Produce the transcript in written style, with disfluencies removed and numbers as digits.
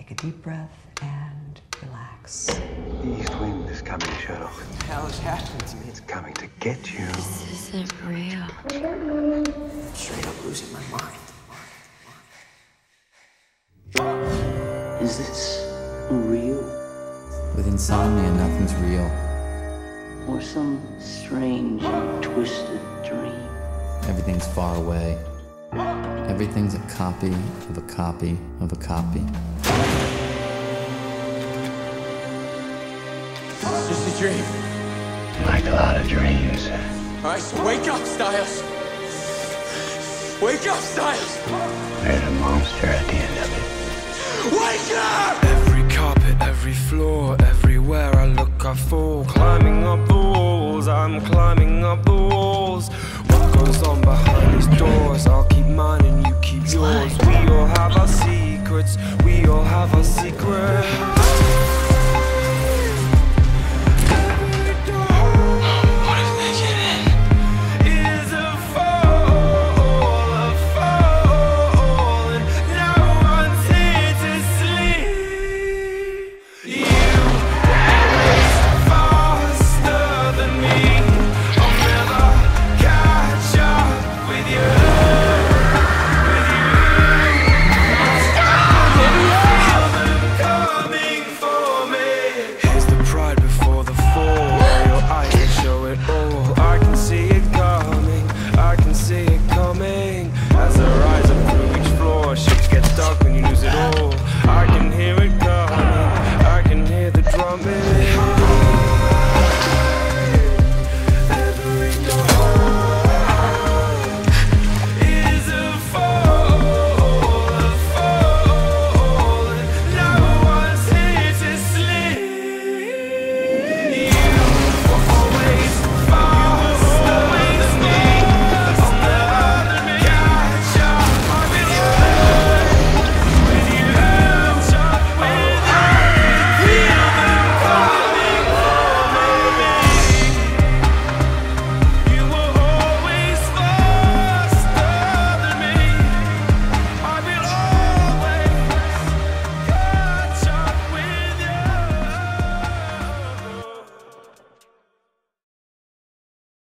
Take a deep breath and relax. The east wind is coming, Sherlock. What the hell is happening to me? It's coming to get you. This isn't real. I'm straight up losing my mind. Is this real? With insomnia, nothing's real. Or some strange and twisted dream? Everything's far away. Everything's a copy of a copy of a copy. It's just a dream. Like a lot of dreams. All right, so wake up, Styles. Wake up, Styles. There's a monster at the end of it. Wake up! Every carpet, every floor, everywhere I look I fall. Climbing up the walls, I'm climbing up the walls. What goes on behind these doors? I'll keep mine and you keep yours. We all have our secrets, we all have our secrets.